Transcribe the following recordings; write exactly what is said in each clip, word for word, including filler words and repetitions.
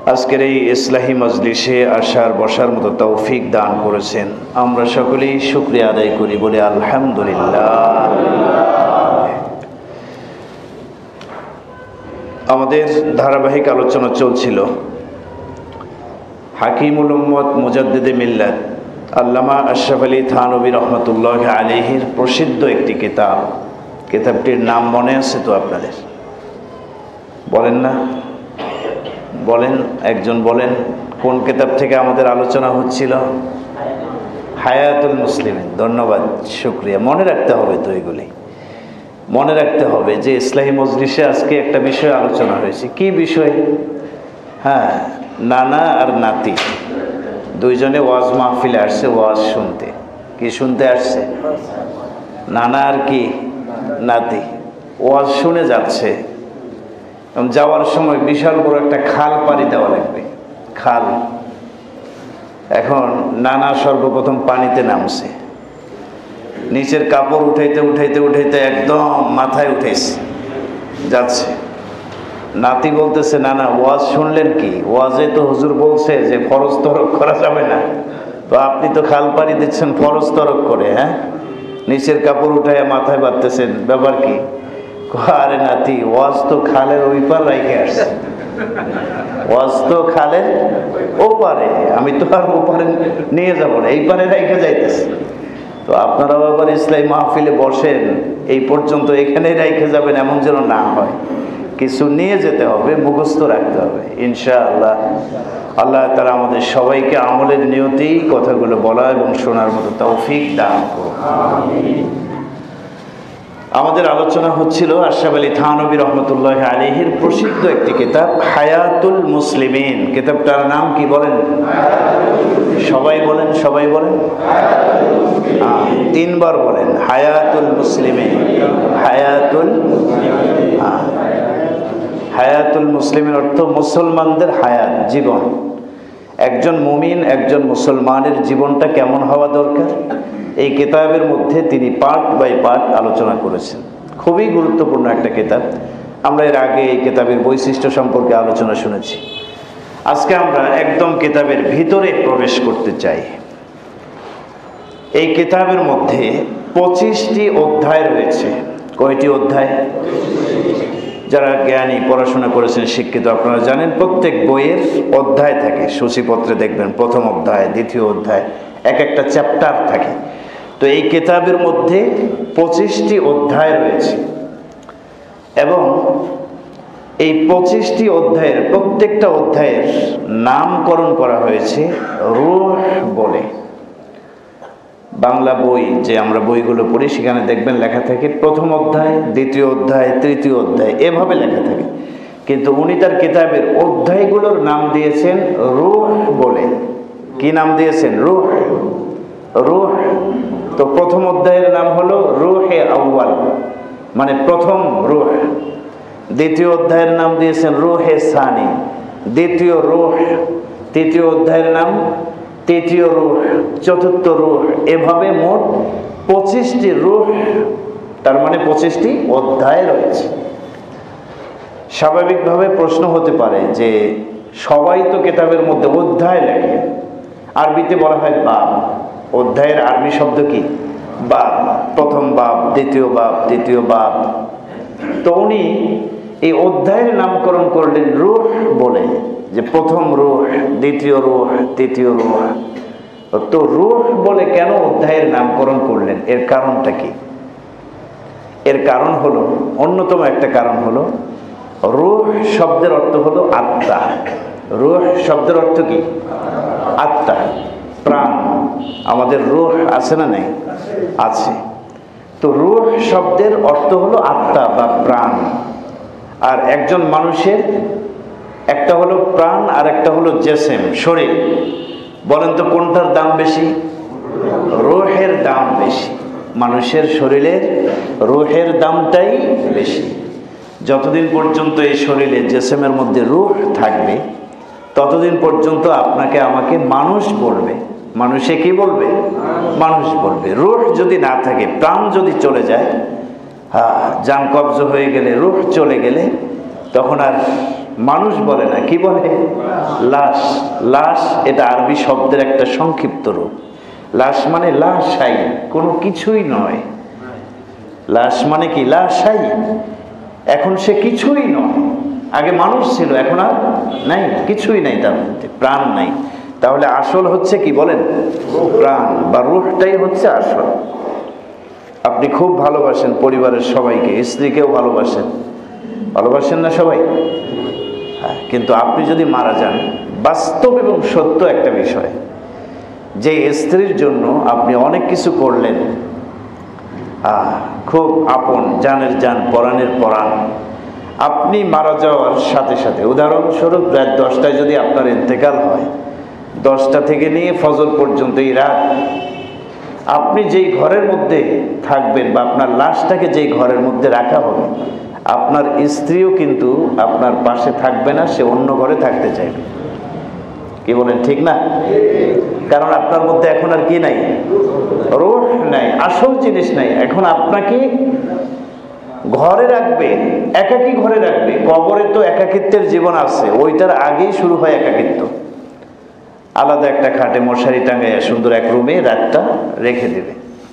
আজকের এই ইসলাহি মজলিসে আসার বসার মতো তৌফিক দান করেছেন। আমরা সকলেই শুকরিয়া আদায় করি, বলে আলহামদুলিল্লাহ। আমাদের ধারাবাহিক আলোচনা চলছিল হাকিমুল উম্মত মুজাদ্দিদে মিল্লাত আল্লামা আশরাফ আলী থানভী রহমতুল্লাহ আলাইহির প্রসিদ্ধ একটি কিতাব। কিতাবটির নাম মনে আছে তো আপনাদের? বলেন না, বলেন, একজন বলেন কোন কিতাব থেকে আমাদের আলোচনা হচ্ছিল? হায়াতুল মুসলিমিন। ধন্যবাদ, শুকরিয়া। মনে রাখতে হবে তো, এগুলি মনে রাখতে হবে যে ইসলাহি মজলিসে আজকে একটা বিষয় আলোচনা হয়েছে। কি বিষয়? হ্যাঁ, নানা আর নাতি দুইজনে ওয়াজ মাহফিলে আসছে ওয়াজ শুনতে। কি শুনতে আসছে? নানা আর কি নাতি ওয়াজ শুনে যাচ্ছে। যাওয়ার সময় বিশাল বড় একটা খাল পাড়ি দেওয়া লাগবে, খাল। এখন নানা সর্বপ্রথম পানিতে নামছে, নিচের কাপড় উঠাইতে উঠাইতে উঠাইতে একদম মাথায় উঠেছে, যাচ্ছে। নাতি বলতেছে, নানা ওয়াজ শুনলেন কি? ওয়াজে তো হুজুর বলছে যে ফরজ তরক করা যাবে না, তো আপনি তো খাল পাড়ি দিচ্ছেন ফরজ তরক করে। হ্যাঁ, নিচের কাপড় উঠাইয়া মাথায় বাঁধতেছেন, ব্যাপার কি? আরে নাতি, ওয়াজ তো খালের ওই পার রাইখে আসছে, ওয়াজ তো খালের ও পারে, আমি তো আর ও পারে নিয়ে যাবো না, এই পারে রাইখে যাইতেছে। তো আপনারাও আবার ইসলামী মাহফিলে বসেন, এই পর্যন্ত এখানেই রাইখে যাবেন এমন যেন না হয়। কিছু নিয়ে যেতে হবে, মুখস্থ রাখতে হবে ইনশাআল্লাহ। আল্লাহ তাআলা আমাদের সবাইকে আমলের নিয়তেই কথাগুলো বলা এবং শোনার মতো তৌফিক দান করুন। আমাদের আলোচনা হচ্ছিল আশরাফ আলী থানভী রহমতুল্লাহ আলাইহির প্রসিদ্ধ একটি কিতাব হায়াতুল মুসলিমিন। কিতাবটার নাম কি বলেন? সবাই বলেন, সবাই বলেন, তিনবার বলেন, হায়াতুল মুসলিমিন। হায়াতুল হায়াতুল মুসলিমের অর্থ মুসলমানদের হায়াত, জীবন। একজন মুমিন, একজন মুসলমানের জীবনটা কেমন হওয়া দরকার, এই কিতাবের মধ্যে তিনি পার্ট বাই পার্ট আলোচনা করেছেন। খুবই গুরুত্বপূর্ণ একটা কিতাব। আমরা এর আগে এই কিতাবের বৈশিষ্ট্য সম্পর্কে আলোচনা শুনেছি। আজকে আমরা একদম কিতাবের ভিতরে প্রবেশ করতে চাই। এই কিতাবের মধ্যে পঁচিশটি অধ্যায় রয়েছে। কয়টি অধ্যায়? যারা জ্ঞানী, পড়াশোনা করেছেন, শিক্ষিত, আপনারা জানেন প্রত্যেক বইয়ের অধ্যায় থাকে। সূচিপত্রে দেখবেন প্রথম অধ্যায়, দ্বিতীয় অধ্যায়, এক একটা চ্যাপ্টার থাকে। তো এই কিতাবের মধ্যে পঁচিশটি অধ্যায় রয়েছে এবং এই পঁচিশটি অধ্যায়ের প্রত্যেকটা অধ্যায়ের নামকরণ করা হয়েছে রূহ বলে। বাংলা বই যে আমরা বইগুলো পড়ি সেখানে দেখবেন লেখা থাকে প্রথম অধ্যায়, দ্বিতীয় অধ্যায়, তৃতীয় অধ্যায়, এভাবে লেখা থাকে। কিন্তু উনি তার কিতাবের অধ্যায়গুলোর নাম দিয়েছেন রূহ বলে। কি নাম দিয়েছেন? রূহ। রূহ। তো প্রথম অধ্যায়ের নাম হলো রূহে আউয়াল, মানে প্রথম রূহ। দ্বিতীয় অধ্যায়ের নাম দিয়েছেন রূহে সানি, দ্বিতীয় রূহ। তৃতীয় অধ্যায়ের নাম তৃতীয় রূহ, চতুর্থ রূহ। এভাবে মোট পঁচিশটি রূহ, তার মানে পঁচিশটি অধ্যায় রয়েছে। স্বাভাবিকভাবে প্রশ্ন হতে পারে যে সবাই তো কিতাবের মধ্যে অধ্যায় লেখে, আরবিতে বলা হয় বাব। অধ্যায়ের আরবি শব্দ কি? বাব। প্রথম বাব, দ্বিতীয় বাব, তৃতীয় বাব। তো উনি এই অধ্যায়ের নামকরণ করলেন রূহ বলে, যে প্রথম রূহ, দ্বিতীয় রূহ, তৃতীয় রূহ। তো রূহ বলে কেন অধ্যায়ের নামকরণ করলেন? এর কারণটা কি? এর কারণ হলো, অন্যতম একটা কারণ হলো, রূহ শব্দের অর্থ হলো আত্মা। রূহ শব্দের অর্থ কি? আত্মা, প্রাণ। আমাদের রূহ আছে না নেই? আছে। তো রূহ শব্দের অর্থ হলো আত্মা বা প্রাণ। আর একজন মানুষের একটা হলো প্রাণ আর একটা হলো জেসেম, শরীর। বলেন তো কোনটার দাম বেশি? রূহের দাম বেশি। মানুষের শরীরের রূহের দামটাই বেশি। যতদিন পর্যন্ত এই শরীরে জেসেমের মধ্যে রূহ থাকবে ততদিন পর্যন্ত আপনাকে আমাকে মানুষ বলবে। মানুষে কি বলবে? মানুষ বলবে। রূহ যদি না থাকে, প্রাণ যদি চলে যায়, হ্যাঁ, জান কবজ হয়ে গেলে, রূহ চলে গেলে, তখন আর মানুষ বলে না, কি বলে? লাশ। লাশ এটা আরবি শব্দের একটা সংক্ষিপ্ত রূপ। লাশ মানে লাশাই, কোনো কিছুই নয়। লাশ মানে কি? লাশাই। এখন সে কিছুই নয়। আগে মানুষ ছিল, এখন আর নাই, কিছুই নাই, তার মধ্যে প্রাণ নাই। তাহলে আসল হচ্ছে কি বলেন? প্রাণ বা রূহটাই হচ্ছে আসল। আপনি খুব ভালোবাসেন পরিবারের সবাইকে, স্ত্রীকেও ভালোবাসেন, ভালোবাসেন না সবাই? হ্যাঁ, কিন্তু আপনি যদি মারা যান, বাস্তব এবং সত্য একটা বিষয়, যে স্ত্রীর জন্য আপনি অনেক কিছু করলেন, আহ খুব আপন, জানের জান, পরাণের পরাণ, আপনি মারা যাওয়ার সাথে সাথে, উদাহরণস্বরূপ রাত দশটায় যদি আপনার ইন্তেকাল হয়, দশটা থেকে নিয়ে ফজর পর্যন্ত এই রাত আপনি যেই ঘরের মধ্যে থাকবেন বা আপনার লাশটাকে যেই ঘরের মধ্যে রাখা হবে, আপনার স্ত্রীও কিন্তু আপনার পাশে থাকবে না, সে অন্য ঘরে থাকতে চাইবে। কি বলেন, ঠিক না? কারণ আপনার মধ্যে এখন আর কি নাই? রূহ নাই, আসল জিনিস নাই। এখন আপনাকে ঘরে রাখবে, একাকী ঘরে রাখবে। কবরে তো একাকিত্বের জীবন আছে, ওইটার আগেই শুরু হয় একাকিত্ব। আলাদা একটা খাটে মশারি টাঙাইয়া সুন্দর এক রুমে রাতটা রেখে দেবে।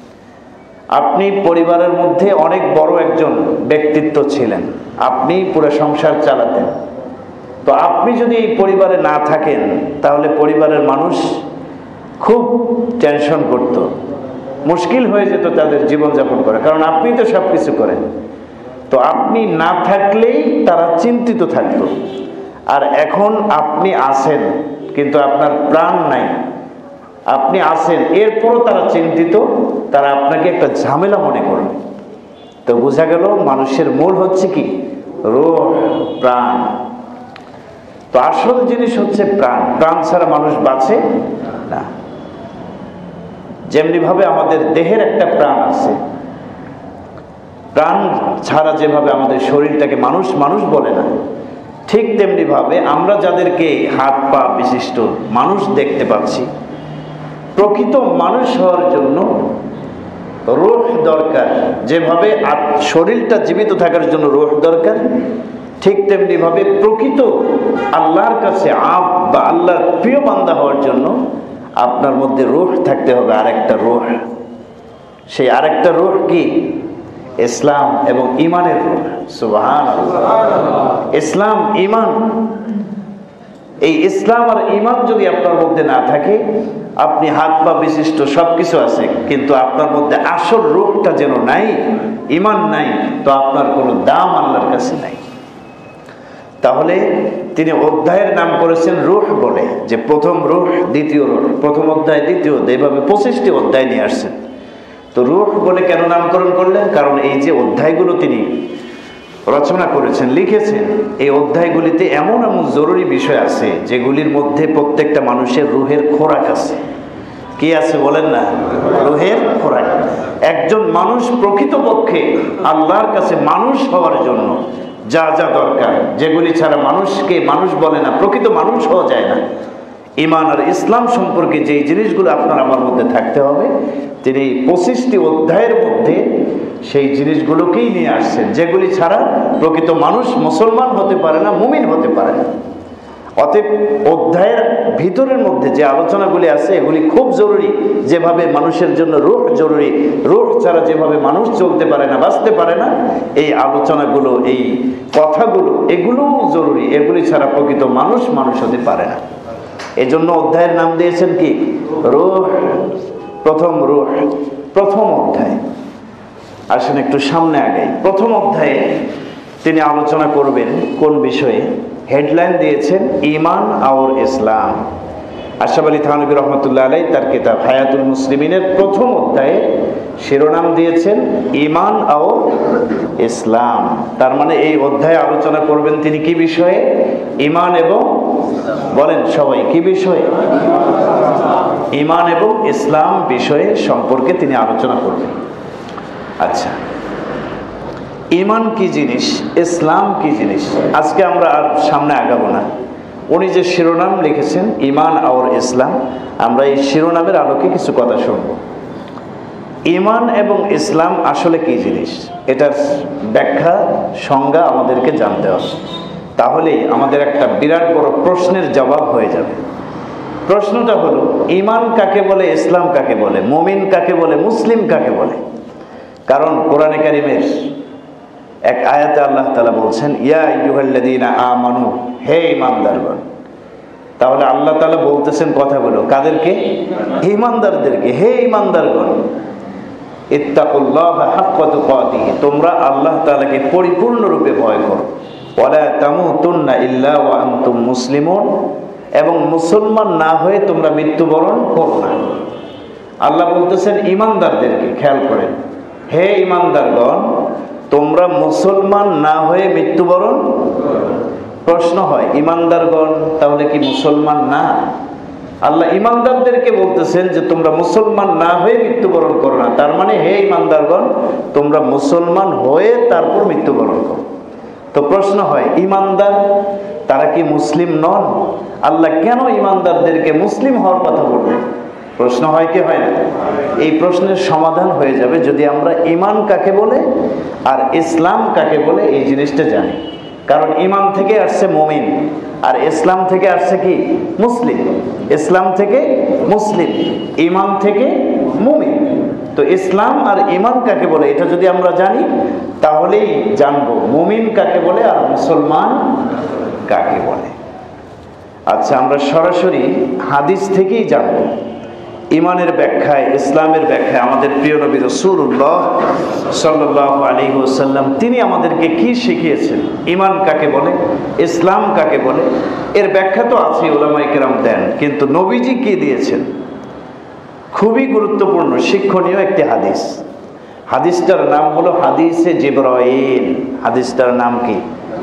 আপনি পরিবারের মধ্যে অনেক বড় একজন ব্যক্তিত্ব ছিলেন, আপনি পুরো সংসার চালাতেন। তো আপনি যদি এই পরিবারে না থাকেন, তাহলে পরিবারের মানুষ খুব টেনশন করত, মুশকিল হয়ে যেত তাদের জীবনযাপন করা, কারণ আপনি তো সব কিছু করেন। তো আপনি না থাকলেই তারা চিন্তিত থাকতো। আর এখন আপনি আছেন, কিন্তু আপনার প্রাণ নাই, আপনি আছেন, এরপরও তারা চিন্তিত, তারা আপনাকে একটা ঝামেলা মনে করবে। তো বোঝা গেল মানুষের মূল হচ্ছে কি? রূহ, প্রাণ। তো আসল জিনিস হচ্ছে প্রাণ। প্রাণ ছাড়া মানুষ বাঁচে না। যেমনি ভাবে আমাদের দেহের একটা প্রাণ আছে, প্রাণ ছাড়া যেভাবে আমাদের শরীরটাকে মানুষ মানুষ বলে না, ঠিক তেমনি ভাবে আমরা যাদেরকে হাত পা বিশিষ্ট মানুষ দেখতে পাচ্ছি, প্রকৃত মানুষ হওয়ার জন্য রূহ দরকার। যেভাবে শরীরটা জীবিত থাকার জন্য রূহ দরকার, ঠিক তেমনি ভাবে প্রকৃত আল্লাহর কাছে আব বা আল্লাহর প্রিয় বান্দা হওয়ার জন্য আপনার মধ্যে রূহ থাকতে হবে, আরেকটা রূহ। সেই আরেকটা রূহ কি? ইসলাম এবং ঈমানের রূহ। সুবহানাল্লাহ। ইসলাম, ঈমান। এই ইসলাম আর ঈমান যদি আপনার মধ্যে না থাকে, আপনি হাত পা বিশিষ্ট সবকিছু আছে, কিন্তু আপনার মধ্যে আসল রূহটা যেন নাই, ঈমান নাই, তো আপনার কোনো দাম আল্লাহর কাছে নাই। তাহলে তিনি অধ্যায়ের নাম করেছেন রূহ বলে, যে প্রথম রূহ, দ্বিতীয় রূহ, প্রথম অধ্যায়, দ্বিতীয় অধ্যায়, এভাবে পঁচিশটি অধ্যায় নিয়ে আসছেন। তো রূহ বলে কেন নামকরণ করলেন? কারণ এই যে অধ্যায়গুলো তিনি রচনা করেছেন, লিখেছেন, এই অধ্যায়গুলিতে এমন এমন জরুরি বিষয় আছে যেগুলির মধ্যে প্রত্যেকটা মানুষের রূহের খোরাক আছে। কি আছে বলেন না? রূহের খোরাক। একজন মানুষ প্রকৃতপক্ষে আল্লাহর কাছে মানুষ হওয়ার জন্য যা যা দরকার, যেগুলি ছাড়া মানুষকে মানুষ বলে না, প্রকৃত মানুষ হওয়া যায় না, ঈমান আর ইসলাম সম্পর্কে যেই জিনিসগুলো আপনার আমার মধ্যে থাকতে হবে, তিনি পঁচিশটি অধ্যায়ের মধ্যে সেই জিনিসগুলোকেই নিয়ে আসছেন, যেগুলি ছাড়া প্রকৃত মানুষ মুসলমান হতে পারে না, মুমিন হতে পারে না। অতএব অধ্যায়ের ভিতরের মধ্যে যে আলোচনাগুলি আছে, এগুলি খুব জরুরি। যেভাবে মানুষের জন্য রূহ জরুরি, রূহ ছাড়া যেভাবে মানুষ চলতে পারে না, বাঁচতে পারে না, এই আলোচনাগুলো, এই কথাগুলো, এগুলোও জরুরি। এগুলি ছাড়া প্রকৃত মানুষ মানুষ হতে পারে না। এই জন্য অধ্যায়ের নাম দিয়েছেন কি? রূহ। প্রথম রূহ, প্রথম অধ্যায়। আসেন একটু সামনে আগে। প্রথম অধ্যায়ে তিনি আলোচনা করবেন কোন বিষয়ে? হেডলাইন দিয়েছেন ঈমান আর ইসলাম। আশরাফ আলী থানভী রহমতুল্লাহ আলাইহি তার কিতাব হায়াতুল মুসলিমিনের প্রথম অধ্যায়ে শিরোনাম দিয়েছেন ঈমান আর ইসলাম। তার মানে এই অধ্যায়ে আলোচনা করবেন তিনি কি বিষয়ে? ঈমান এবং, বলেন সবাই, কি বিষয়ে? ঈমান এবং ইসলাম বিষয়ে সম্পর্কে তিনি আলোচনা করবেন। আচ্ছা, ঈমান কি জিনিস, ইসলাম কি জিনিস, আজকে আমরা আর সামনে আগাবো না। উনি যে শিরোনাম লিখেছেন ঈমান আর ইসলাম, আমরা এই শিরোনামের আলোকে কিছু কথা শুনব। ঈমান এবং ইসলাম আসলে কি জিনিস, এটার ব্যাখ্যা, সংজ্ঞা আমাদেরকে জানতে হবে। তাহলে আমাদের একটা বিরাট বড় প্রশ্নের জবাব হয়ে যাবে। প্রশ্নটা হলো, ঈমান কাকে বলে, ইসলাম কাকে বলে, মুমিন কাকে বলে, মুসলিম কাকে বলে? কারণ কোরআনে কারিমের এক আয়াতে আল্লাহ তাআলা বলছেন, ইয়া আইয়ুহাল্লাযীনা আমানু, হে ঈমানদারগণ। তাহলে আল্লাহ তাআলা বলতেছেন কথাগুলো কাদেরকে? ঈমানদারদেরকে। হে ঈমানদারগণ, ইত্তাকুল্লাহা হাক্কা তুকাতিহি, তোমরা আল্লাহ তাআলাকে পরিপূর্ণরূপে ভয় করো। ওয়ালা তামুতুন্না ইল্লা ওয়া আনতুম মুসলিমুন, এবং মুসলমান না হয়ে তোমরা মৃত্যুবরণ করো না। আল্লাহ বলতেছেন ঈমানদারদেরকে, খেয়াল করেন, হে ঈমানদারগণ, তোমরা মুসলমান না হয়ে মৃত্যুবরণ। প্রশ্ন হয়, ঈমানদারগণ তাহলে কি মুসলমান না? আল্লাহ ঈমানদারদেরকে বলতেছেন যে তোমরা মুসলমান না হয়ে মৃত্যুবরণ করো না, তার মানে হে ঈমানদারগণ, তোমরা মুসলমান হয়ে তারপর মৃত্যুবরণ করো। তো প্রশ্ন হয়, ঈমানদার তারা কি মুসলিম নন? আল্লাহ কেন ঈমানদারদেরকে মুসলিম হওয়ার কথা বলবেন? প্রশ্ন হয় কি হয় না? এই প্রশ্নের সমাধান হয়ে যাবে যদি আমরা ঈমান কাকে বলে আর ইসলাম কাকে বলে এই জিনিসটা জানি। কারণ ঈমান থেকে আসছে মুমিন, আর ইসলাম থেকে আসছে কি? মুসলিম। ইসলাম থেকে মুসলিম, ঈমান থেকে মুমিন। তো ইসলাম আর ঈমান কাকে বলে এটা যদি আমরা জানি, তাহলেই জানবো মুমিন কাকে বলে আর মুসলমান কাকে বলে। আচ্ছা, আমরা সরাসরি হাদিস থেকেই জানবো। ঈমানের ব্যাখ্যায়, ইসলামের ব্যাখ্যায় আমাদের প্রিয় নবী রাসূলুল্লাহ সাল্লাল্লাহু আলাইহি ওয়াসাল্লাম তিনি আমাদেরকে কি শিখিয়েছেন, ঈমান কাকে বলে, ইসলাম কাকে বলে, এর ব্যাখ্যা তো আছে, উলামায়ে কেরাম দেন, কিন্তু নবীজি কি দিয়েছেন? খুবই গুরুত্বপূর্ণ শিক্ষণীয় একটি হাদিস। হাদিসটার নাম হলো হাদিসে জিবরাইল। হাদিসটার নাম কি?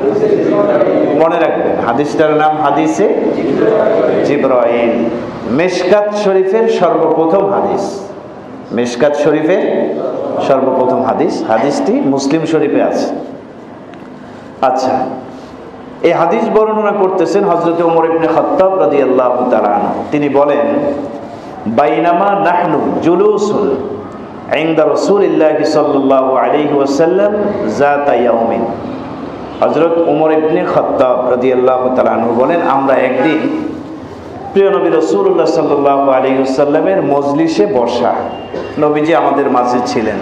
মনে রাখবেন, হাদিসটার নাম হাদিসে জিবরাইল। মিশকাত শরীফের সর্বপ্রথম হাদিস। মিশকাত শরীফের সর্বপ্রথম হাদিস। হাদিসটি মুসলিম শরীফে আছে। আচ্ছা, এই হাদিস বর্ণনা করতেছেন হযরত ওমর ইবনে খাত্তাব রাদিয়াল্লাহু তাআলা আনহু। তিনি বলেন, বাইনামা নাহনু জুলুসুন ইনদা রাসূলিল্লাহি সাল্লাল্লাহু আলাইহি ওয়াসাল্লাম যাতা ইয়াউমিন। হযরত ওমর ইবনে খাত্তাব রাদিয়াল্লাহু তাআলা আনহু বলেন, আমরা একদিন প্রিয় নবী রাসূলুল্লাহ সাল্লাল্লাহু আলাইহি ওয়াসাল্লামের মজলিসে বসা, নবীজি আমাদের মাঝে ছিলেন।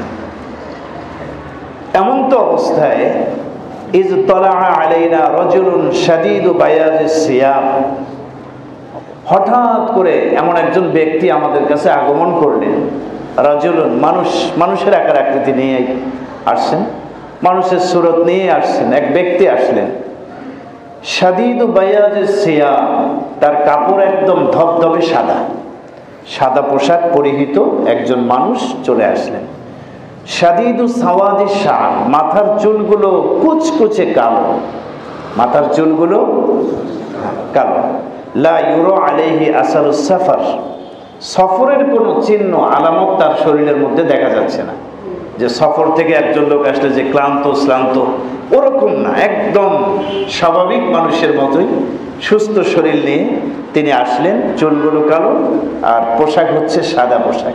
এমন তো অবস্থায় ইজ তালা আলাইনা রাজুলুন শাদীদু বায়াজিস সিয়াব, হঠাৎ করে এমন একজন ব্যক্তি আমাদের কাছে আগমন করলেন। রাজুলুন, মানুষ, মানুষের আকার আকৃতি নিয়ে আসছেন, মানুষের সুরত নিয়ে আসছেন, এক ব্যক্তি আসলেন। শাদীদু বায়াজিস সিয়াব, তার কাপড় একদম ধবধবে সাদা, সাদা পোশাক পরিহিত একজন মানুষ চলে আসলেন। শাদীদু সাওয়াদিস শা'r, মাথার চুলগুলো কুচকুচে কালো, মাথার চুলগুলো কালো। লা ইউরা আলাইহি আসারুস সাফার, সফরের কোনো চিহ্ন আলামত তার শরীরের মধ্যে দেখা যাচ্ছে না, যে সফর থেকে একজন লোক আসলে যে ক্লান্ত শ্রান্ত, ওরকম না, একদম স্বাভাবিক মানুষের মতোই সুস্থ শরীর নিয়ে তিনি আসলেন। চুলগুলো কালো আর পোশাক হচ্ছে সাদা পোশাক।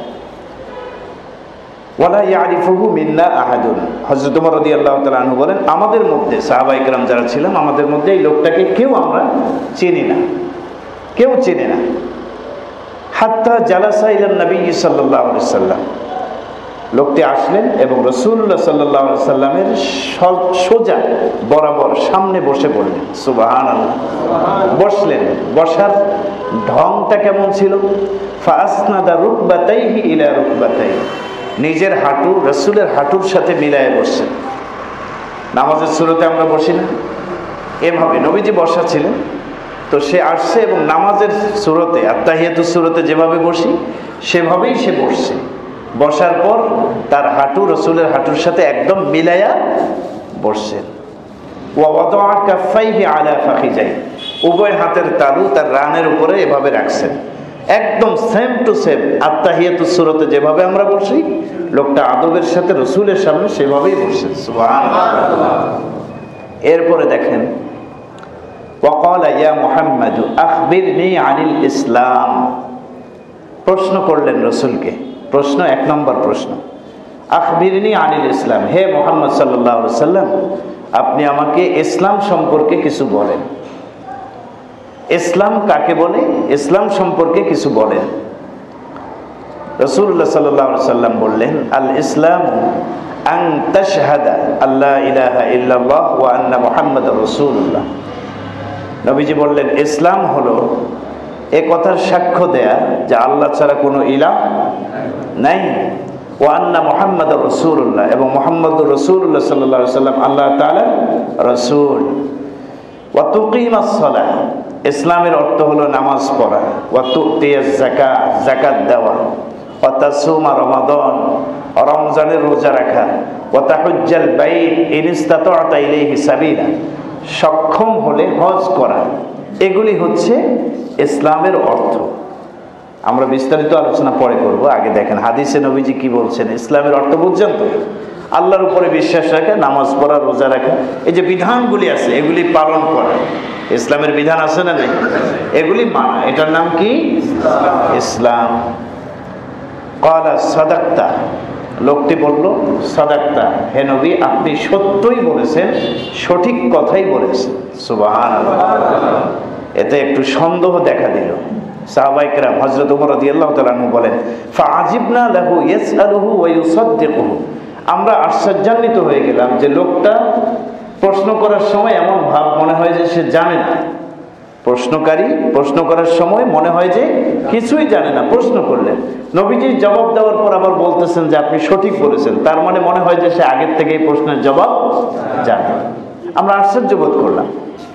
ওয়ালা ইয়ারিফুহু মিন্না আহাদুন, হযরত ওমর রাদিয়াল্লাহু তাআলা আনহু বলেন, আমাদের মধ্যে সাহাবায়ে কেরাম যারা ছিলাম, আমাদের মধ্যে এই লোকটাকে কেউ আমরা চিনি না, কেউ চিনি না। হাত্তা জালাসা ইলান নবী সাল্লাল্লাহু আলাইহি ওয়াসাল্লাম, লোকটি আসলেন এবং রাসূলুল্লাহ সাল্লাল্লাহু আলাইহি ওয়াসাল্লামের সোজা বরাবর সামনে বসে পড়লেন। সুবহানাল্লাহ, বসলেন। বসার ঢংটা কেমন ছিল? ফাসনাদা রুকবাতাইহি ইলা রুকবাতাইহি, নিজের হাঁটু রাসূলের হাঁটুর সাথে মিলায়ে বসছেন। নামাজের সুরতে আমরা বসি না, এভাবে নবীজি বসা ছিলেন। তো সে আসছে এবং নামাজের সুরতে, আত্তাহিয়াতুস সুরতে যেভাবে বসি সেভাবেই সে বসছে। বসার পর তার হাঁটু রাসূলের হাঁটুর সাথে একদম মিলায়া বসছেন। ওয়া ওয়াদাআ কাফাইহি আলা ফাখিজাইহি, উভয় হাতের তালু তার রানের উপরে এভাবে রাখছেন, একদম সেম টু সেম আত্তাহিয়াতুস সুরতে যেভাবে আমরা বসি, লোকটা আদবের সাথে রাসূলের সামনে সেভাবেই বসছেন। সুবহানাল্লাহ। এরপরে দেখেন, ওয়াকালা ইয়া মুহাম্মাদু আখবিরনি আনিল ইসলাম, প্রশ্ন করলেন রাসূলকে। প্রশ্ন, এক নম্বর প্রশ্ন, আখবিরনি আনিল ইসলাম, হে মুহাম্মদ সাল্লাল্লাহু আলাইহি ওয়াসাল্লাম, আপনি আমাকে ইসলাম সম্পর্কে কিছু বলেন। ইসলাম কাকে বলে, ইসলাম সম্পর্কে কিছু বলেন। রাসূলুল্লাহ সাল্লাল্লাহু আলাইহি ওয়াসাল্লাম বললেন, আল ইসলাম আন তাশহাদা আল্লা ইলাহা ইল্লাল্লাহ ওয়া আন্না মুহাম্মাদুর রাসূলুল্লাহ। নবীজি বললেন, ইসলাম হলো এ কথার সাক্ষ্য দেয়া যে আল্লাহ ছাড়া কোনো ইলাহ নাই, ওয়া আন্না মুহাম্মাদুর রাসূলুল্লাহ, এবং মুহাম্মদুর রাসূলুল্লাহ সাল্লাল্লাহু আলাইহি ওয়াসাল্লাম আল্লাহ তাআলার রাসূল। ওয়া তুকিমাস সালাহ, ইসলামের অর্থ হলো নামাজ পড়া। ওয়া তুতিয়াজ যাকাত, যাকাত দেওয়া। ওয়া তাসুমা রমাদান, রমজানের রোজা রাখা। ওয়া তাহুজ্জাল বাইত ইন ইসতাতা'তা ইলাইহি সাবিলা, সক্ষম হলে হজ করা। এগুলি হচ্ছে ইসলামের অর্থ। আমরা বিস্তারিত আলোচনা পরে করব, আগে দেখেন হাদিসে নবীজি কি বলছেন। ইসলামের অর্থ বুঝছেন তো? আল্লাহর উপরে বিশ্বাস রাখা, নামাজ পড়া, রোজা রাখা, এই যে বিধানগুলি আছে এগুলি পালন করা। ইসলামের বিধান আছে না নেই? এগুলি মানা, এটার নাম কি? ইসলাম। ক্বালা সাদাক্তা, লোকটি বলল, সাদাক্তা, হে নবী আপনি সত্যই বলেছেন, সঠিক কথাই বলেছেন। সুবহানাল্লাহ। এতে একটু সন্দেহ দেখা দিল। সাহাবায়ে কেরাম হযরত ওমর রাদিয়াল্লাহু তাআলা আনহু বলেন, ফাআজিবনা লাহু ইয়াসআলুহু ওয়া ইউসাদ্দিকুহু, আমরা আশ্চর্যান্বিত হয়ে গেলাম যে লোকটা প্রশ্ন করার সময় এমন ভাব মনে হয় যে সে জানে না। প্রশ্নকারী প্রশ্ন করার সময় মনে হয় যে কিছুই জানে না। প্রশ্ন করলেন, নবীজি জবাব দেওয়ার পর আবার বলতেছেন যে আপনি সঠিক বলেছেন, তার মানে মনে হয় যে সে আগের থেকে এই প্রশ্নের জবাব জানে। আমরা আশ্চর্য বোধ করলাম।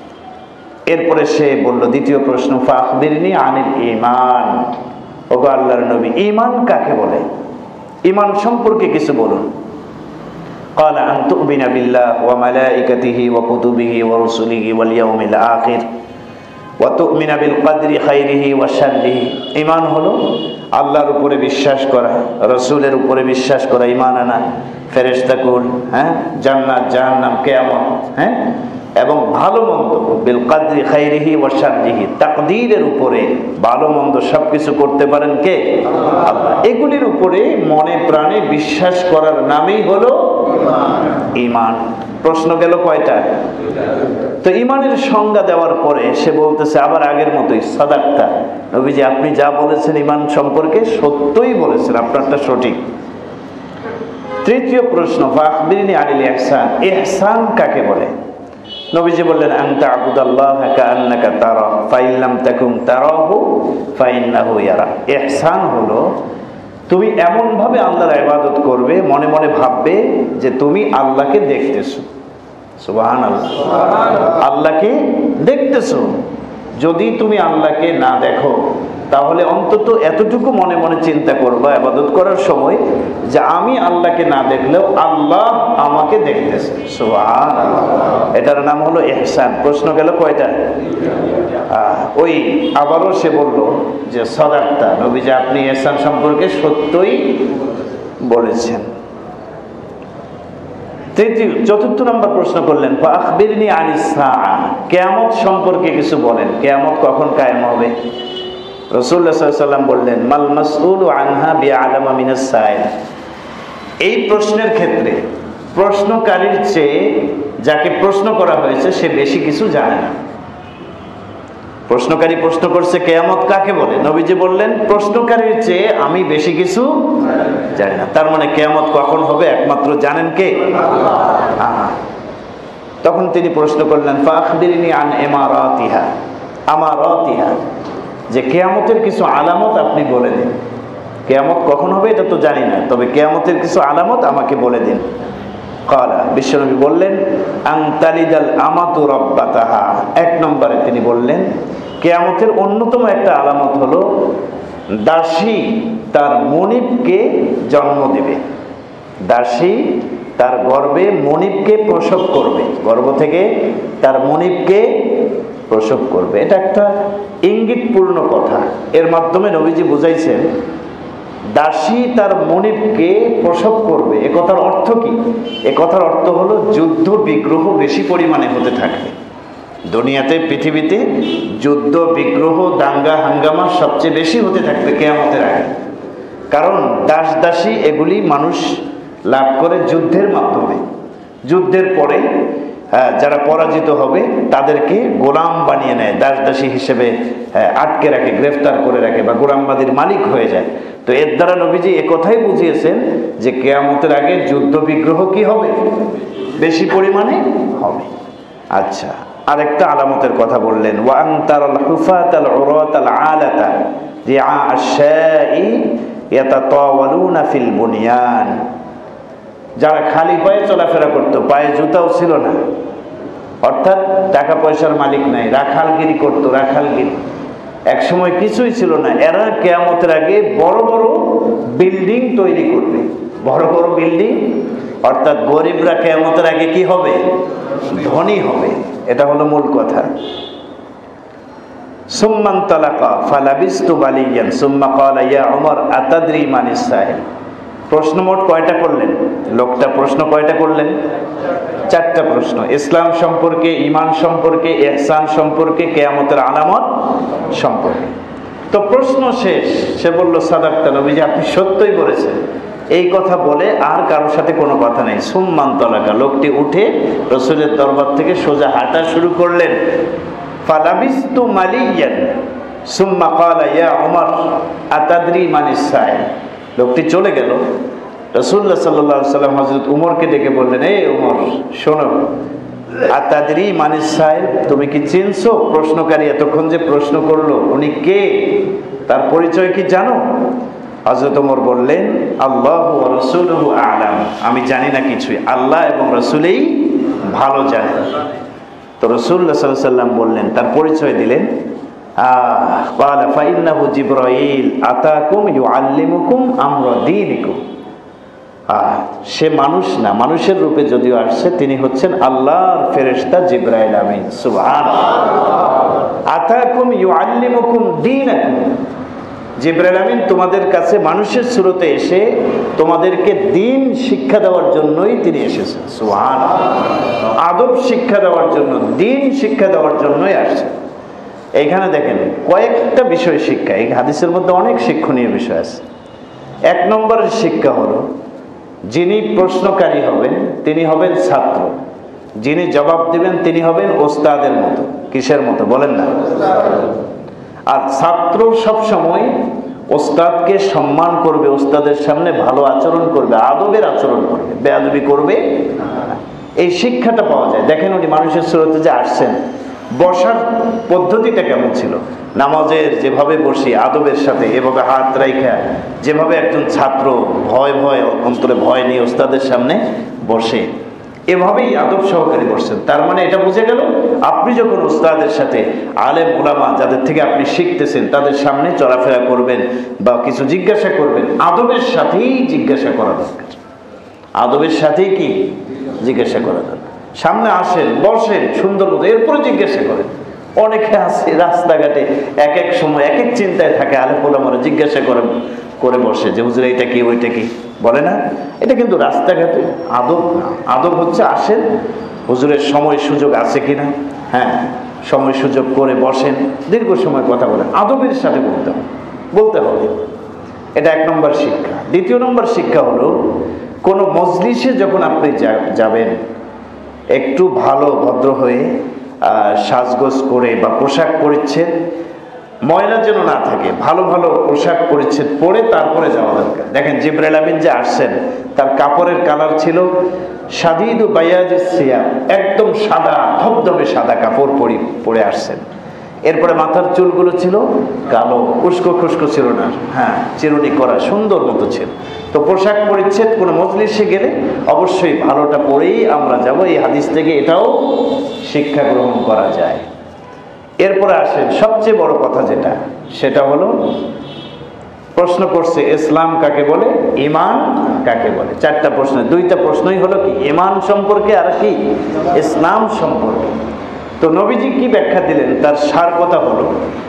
এরপরে সে বলল, দ্বিতীয় প্রশ্ন, ফাখবিরনি আনিল ঈমান, ওগো আল্লাহর নবী ঈমান কাকে বলে, ঈমান সম্পর্কে কিছু বলুন। ক্বালা আন তু'মিনা বিল্লাহ ওয়া মালাইকাতিহি ওয়া কুতুবিহি ওয়া রুসুলিহি ওয়াল ইয়াউমিল আখির ওয়া তু'মিনা বিল কদরি খাইরিহি ওয়া শাররিহি। ঈমান হলো আল্লাহর উপরে বিশ্বাস করা, রাসূলের উপরে বিশ্বাস করা, ঈমান আনা, ফেরেশতাকুল, হ্যাঁ, জান্নাত, জাহান্নাম, কিয়ামত, হ্যাঁ, এবং ভালো মন্দ, বিল কদরি খাইরিহি ওয়া শাররিহি, তাকদীরের উপরে ভালো মন্দ সবকিছু করতে পারেন কে? আল্লাহ। এগুলির উপরে মনে প্রাণে বিশ্বাস করার নামই হলো ঈমান। প্রশ্ন গেল কয়টা? তো ঈমানের সংজ্ঞা দেওয়ার পরে সে বলতেছে আবার আগের মতোই, সাদাক্তা, নবীজি আপনি যা বলেছেন ঈমান সম্পর্কে সত্যই বলেছেন, আপনারটা সঠিক। তৃতীয় প্রশ্ন, ফাখবিরনি আনিল ইহসান, ইহসান কাকে বলে? নবীজি বললেন, আন তা'বুদাল্লাহা কাআন্নাকা তারা ফাইন লাম তাকুন তারাহু ফাইন্নাহু ইয়ারা। ইহসান হলো তুমি এমন ভাবে আল্লাহর ইবাদত করবে, মনে মনে ভাববে যে তুমি আল্লাহকে দেখতেছো। সুবহানাল্লাহ। আল্লাহকে দেখতেছো। যদি তুমি আল্লাহকে না দেখো তাহলে অন্তত এতটুকু মনে মনে চিন্তা করবা ইবাদত করার সময় যে আমি আল্লাহকে না দেখলেও আল্লাহ আমাকে দেখতেছে। সুবহানাল্লাহ। এটার নাম হলো ইহসান। প্রশ্ন গেল কয়টা? ওই আবারও সে বলল যে সাদাক্তা, নবীজি আপনি ইহসান সম্পর্কে সত্যই বলেছেন। তৃতীয় চতুর্থ নম্বর প্রশ্ন করলেন, ফাখবিরনি আনিস সাআ, কিয়ামত সম্পর্কে কিছু বলেন, কিয়ামত কখন কায়েম হবে? রাসূলুল্লাহ সাল্লাল্লাহু আলাইহি ওয়াসাল্লাম বললেন, মাল মাসউলু আনহা বিআলামা মিনাস সাইল। এই প্রশ্নের ক্ষেত্রে প্রশ্নকারীর চেয়ে যাকে প্রশ্ন করা হয়েছে সে বেশি কিছু জানে না। প্রশ্নকারী প্রশ্ন করছে কিয়ামত কাকে বলে, নবীজি বললেন প্রশ্নকারীর চেয়ে আমি বেশি কিছু জানি না। তার মানে কিয়ামত কখন হবে একমাত্র জানেন কে? আল্লাহ। তখন তিনি প্রশ্ন করলেন, ফাখবিরনি আন ইমারাতিহা, আমারাতিহা, যে কিয়ামতের কিছু আলামত আপনি বলে দিন। কিয়ামত কখন হবে এটা তো জানি না, তবে কিয়ামতের কিছু আলামত আমাকে বলে দিন। ক্বালা, বিশ্বনবী বললেন, আন তালিদাল আমাতু রাব্বাতাহা। এক নম্বরে তিনি বললেন কিয়ামতের অন্যতম একটা আলামত হলো দাসী তার মনিবকে জন্ম দেবে। দাসী তার গর্ভে মনিবকে প্রসব করবে, গর্ভ থেকে তার মনিবকে প্রসব করবে। এটা একটা ইঙ্গিতপূর্ণ কথা। এর মাধ্যমে নবীজি বুঝাইছেন দাসী তার মনিবকে প্রসব করবে। এ কথার অর্থ কি? এ কথার অর্থ হলো যুদ্ধ বিগ্রহ বেশি পরিমাণে হতে থাকবে দুনিয়াতে, পৃথিবীতে যুদ্ধ বিগ্রহ দাঙ্গা হাঙ্গামা সবচেয়ে বেশি হতে থাকবে কিয়ামতের আগে। কারণ দাস দাসী এগুলি মানুষ লাভ করে যুদ্ধের মাধ্যমে। যুদ্ধের পরে হ্যাঁ, যারা পরাজিত হবে তাদেরকে গোলাম বানিয়ে নেয়, দাস দাসী হিসেবে হ্যাঁ, আটকে রাখে, গ্রেফতার করে রাখে বা গোলামবাদীর মালিক হয়ে যায়। তো এর দ্বারা নবীজি একথাই বুঝিয়েছেন যে কিয়ামতের আগে যুদ্ধ বিগ্রহ কি হবে, বেশি পরিমাণে হবে। আচ্ছা, আরেকটা আলামতের কথা বললেন, ওয়ান তারাল হুফাতাল উরাতাল আলাতা রিআ আশ-শাই ইয়াতাতাওয়ালুনা ফিল বুনিয়ান। যারা খালি পায়ে চলাফেরা করতো, পায়ে জুতাও ছিল না, অর্থাৎ টাকা পয়সার মালিক নাই, রাখালগিরি করতো, রাখালগিরি, এক সময় কিছুই ছিল না, এরা কিয়ামতের আগে বড় বড় বিল্ডিং তৈরি করবে, বড় বড় বিল্ডিং, অর্থাৎ গরিবরা কিয়ামতের আগে কি হবে, ধনী হবে। এটা হলো মূল কথা। সুম্মান তালাকা ফালাবিস্তু বালিয়ান সুম্মা ক্বালা ইয়া উমর আতাদরি মানিস সাইল। প্রশ্ন মোট কয়টা করলেন? লোকটা প্রশ্ন কয়টা করলেন? চারটা প্রশ্ন, ইসলাম সম্পর্কে, ঈমান সম্পর্কে, ইহসান সম্পর্কে, কিয়ামতের আলামত সম্পর্কে। তো প্রশ্ন শেষ, সে বলল সাদাক্তা নবীজি, আপনি সত্যই বলেছেন। এই কথা বলে আর কারোর সাথে কোনো কথা নেই। সুম্মান তালাকা, লোকটি উঠে রাসূলের দরবার থেকে সোজা হাঁটা শুরু করলেন। ফালাবিস্তু মালিয়ান সুম্মা ক্বালা ইয়া উমর আতাদরি মানিস সাইল। লোকটি চলে গেল। রাসূলুল্লাহ সাল্লাল্লাহু আলাইহি ওয়াসাল্লাম হযরত উমরকে ডেকে বললেন, এই উমর শোনো, আতাদরি মানিস সাইল, তুমি কি চিনছো প্রশ্নকারী এতক্ষণ যে প্রশ্ন করলো উনি কে, তার পরিচয় কি জানো? হযরত উমর বললেন, আল্লাহু ওয়া রাসূলুহু আ'লাম, আমি জানি না কিছুই, আল্লাহ এবং রাসূলই ভালো জানেন। তো রাসূলুল্লাহ সাল্লাল্লাহু আলাইহি ওয়াসাল্লাম বললেন, তার পরিচয় দিলেন, ক্বালা ফাইন্নাহু জিবরাইল আতাকুম ইউআল্লিমুকুম আমরা দীনিকুম। সে মানুষ না, মানুষের রূপে যদিও আসছে, তিনি হচ্ছেন আল্লাহর ফেরেশতা জিবরাইল আমিন। সুবহানাল্লাহ। আতাকুম ইউআল্লিমুকুম দীনাকুম, জিবরাইল আমিন তোমাদের কাছে মানুষের সুরতে এসে তোমাদেরকে দ্বীন শিক্ষা দেওয়ার জন্যই তিনি এসেছেন। সুবহানাল্লাহ। আদব শিক্ষা দেওয়ার জন্য, দ্বীন শিক্ষা দেওয়ার জন্যই আসছেন। এইখানে দেখেন কয়েকটা বিষয় শিক্ষা, এই হাদিসের মধ্যে অনেক শিক্ষণীয় বিষয় আছে। এক নম্বরের শিক্ষা হলো, যিনি প্রশ্নকারী হবেন তিনি হবেন ছাত্র, যিনি জবাব দিবেন তিনি হবেন ওস্তাদের মতো। কিসের মতো বলেন না? আর ছাত্র সব সময় ওস্তাদকে সম্মান করবে, ওস্তাদের সামনে ভালো আচরণ করবে, আদবের আচরণ করবে, বেয়াদবি করবে না। এই শিক্ষাটা পাওয়া যায়। দেখেন উনি মানুষের সুরতে যে আসছেন, বসার পদ্ধতিটা কেমন ছিল, নামাজের যেভাবে বসি আদবের সাথে, এভাবে হাত রাইখা, যেভাবে একজন ছাত্র ভয় ভয় অন্তরে ভয় নিয়ে ওস্তাদের সামনে বসে, এভাবেই আদব সহকারে বসছেন। তার মানে এটা বুঝে গেল, আপনি যখন ওস্তাদের সাথে, আলেম ওলামা যাদের থেকে আপনি শিখতেছেন তাদের সামনে চলাফেরা করবেন বা কিছু জিজ্ঞাসা করবেন, আদবের সাথেই জিজ্ঞাসা করা দরকার, আদবের সাথেই কি জিজ্ঞাসা করা দরকার। সামনে আসেন, বসেন সুন্দর মতো, এরপরে জিজ্ঞাসা করেন। অনেকে আছে রাস্তাঘাটে এক এক সময় এক এক চিন্তায় থাকে, আলেম ওলামারা জিজ্ঞাসা করে করে বসে যে হুজুর এইটা কি ওইটা কি, বলে না? এটা কিন্তু রাস্তাঘাটে আদব না। আদব হচ্ছে আসেন, হুজুরের সময় সুযোগ আছে কিনা, হ্যাঁ সময় সুযোগ করে বসেন, দীর্ঘ সময় কথা বলেন, আদবের সাথে বলতে হবে, বলতে হবে। এটা এক নম্বর শিক্ষা। দ্বিতীয় নম্বর শিক্ষা হলো, কোনো মজলিসে যখন আপনি যাবেন, একটু ভালো ভদ্র হয়ে সাজগোজ করে বা পোশাক পরিচ্ছেদ ময়লা যেন না থাকে, ভালো ভালো পোশাক পরিচ্ছেদ পরে তারপরে যাওয়া দরকার। দেখেন জিবরাইল আমিন যে আসছেন, তার কাপড়ের কালার ছিল শাদীদু বায়াজিস সিয়াব, একদম সাদা ধবধবে সাদা কাপড় পরে পরে আসছেন। এরপরে মাথার চুলগুলো ছিল কালো, উস্কো খুস্কো ছিল না, হ্যাঁ চিরুনি করা, সুন্দর মতো ছিল। তো পোশাক পরিচ্ছেদ কোনো মজলিসে গেলে অবশ্যই ভালোটা পরেই আমরা যাব। এই হাদিস থেকে এটাও শিক্ষা গ্রহণ করা যায়। এরপরে আসেন সবচেয়ে বড় কথা যেটা, সেটা হলো প্রশ্ন করছে ইসলাম কাকে বলে, ঈমান কাকে বলে। চারটা প্রশ্ন, দুইটা প্রশ্নই হলো কি ঈমান সম্পর্কে আর কি ইসলাম সম্পর্কে। তো নবীজি কি ব্যাখ্যা দিলেন, তার সার কথা হলো,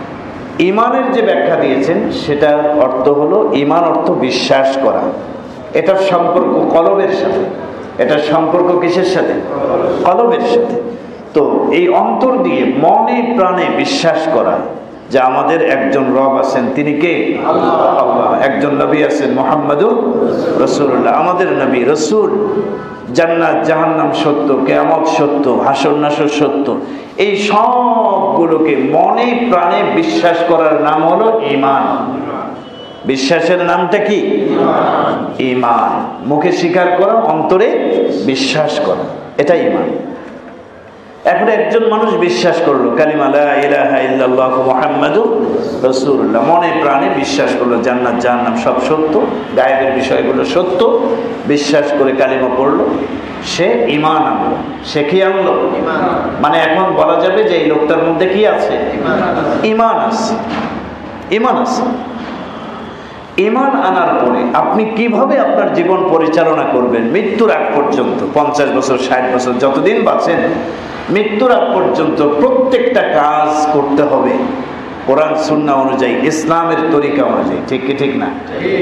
ঈমানের যে ব্যাখ্যা দিয়েছেন সেটার অর্থ হলো, ঈমান অর্থ বিশ্বাস করা, এটার সম্পর্ক কলবের সাথে। এটার সম্পর্ক কিসের সাথে? কলবের সাথে। তো এই অন্তর দিয়ে মনে প্রাণে বিশ্বাস করা যে আমাদের একজন রব আছেন, তিনি কে? আল্লাহ। একজন নবী আছেন মুহাম্মাদুর রাসূলুল্লাহ, আমাদের নবী রাসূল। জান্নাত জাহান্নাম সত্য, কিয়ামত সত্য, হাসর নাসর সত্য। এই সবগুলোকে মনে প্রাণে বিশ্বাস করার নাম হলো ঈমান। বিশ্বাসের নামটা কি? ঈমান। মুখে স্বীকার করা, অন্তরে বিশ্বাস করা, এটা ঈমান। এখন একজন মানুষ বিশ্বাস করলো কালিমা লা ইলাহা ইল্লাল্লাহ মুহাম্মাদুর রাসূলুল্লাহ, মনে প্রাণে বিশ্বাস করলো জান্নাত জাহান্নাম সব সত্য, গায়েবের বিষয়গুলো সত্য, বিশ্বাস করে কালিমা পড়লো, সে ঈমান আনলো। সে কি আনলো? মানে এখন বলা যাবে যে এই লোকটার মধ্যে কি আছে? ঈমান আছে। ঈমান আছে। ঈমান আনার পরে আপনি কিভাবে আপনার জীবন পরিচালনা করবেন মৃত্যুর আগ পর্যন্ত? পঞ্চাশ বছর, ষাট বছর, যতদিন বাঁচেন, মৃত্যুর আগ পর্যন্ত প্রত্যেকটা কাজ করতে হবে কোরআন সুন্নাহ অনুযায়ী, ইসলামের তরিকা অনুযায়ী। ঠিক কি ঠিক না?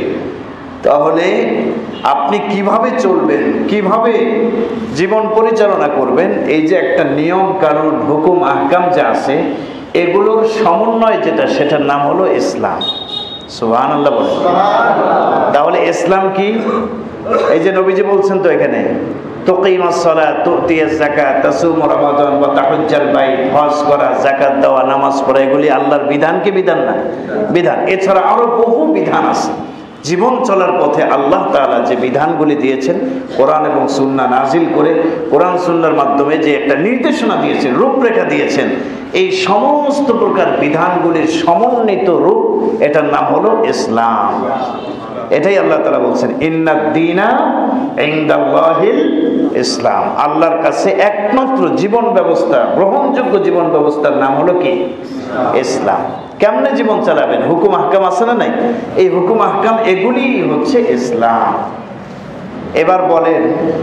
তাহলে আপনি কিভাবে চলবেন, কিভাবে জীবন পরিচালনা করবেন, এই যে একটা নিয়ম কানুন হুকুম আহকাম যা আছে, এগুলোর সমন্বয় যেটা, সেটার নাম হলো ইসলাম। সুবহানাল্লাহ বলেন। তাহলে ইসলাম কি? এই যে নবীজি বলছেন তো এখানে, তুকিমাস সালাত, তুতিয়াজ যাকাত, তাসুম রমাদান ওয়া তাহুজ্জাল বাইত, হজ করা, যাকাত দেওয়া, নামাজ পড়া, এগুলি আল্লাহর বিধান কি বিধান না? বিধান। এছাড়া আরো বহু বিধান আছে। জীবন চলার পথে আল্লাহ তাআলা যে বিধানগুলি দিয়েছেন, কোরআন এবং সুন্নাহ নাজিল করে কোরআন সুন্নাহর মাধ্যমে যে একটা নির্দেশনা দিয়েছেন, রূপরেখা দিয়েছেন, এই সমস্ত প্রকার বিধানগুলির সমন্বিত রূপ, এটার নাম হলো ইসলাম। এটাই আল্লাহ তাআলা বলছেন ইন্নাদ দীনা ইনদাল্লাহিল ইসলাম। আল্লাহর কাছে একমাত্র জীবন ব্যবস্থা, গ্রহণযোগ্য জীবন ব্যবস্থার নাম হলো কি? ইসলাম। কেমনে জীবন চালাবেন? হুকুম আহকাম আছে না নাই? এই হুকুম আহকাম এগুলি হচ্ছে ইসলাম। এবার বলেন,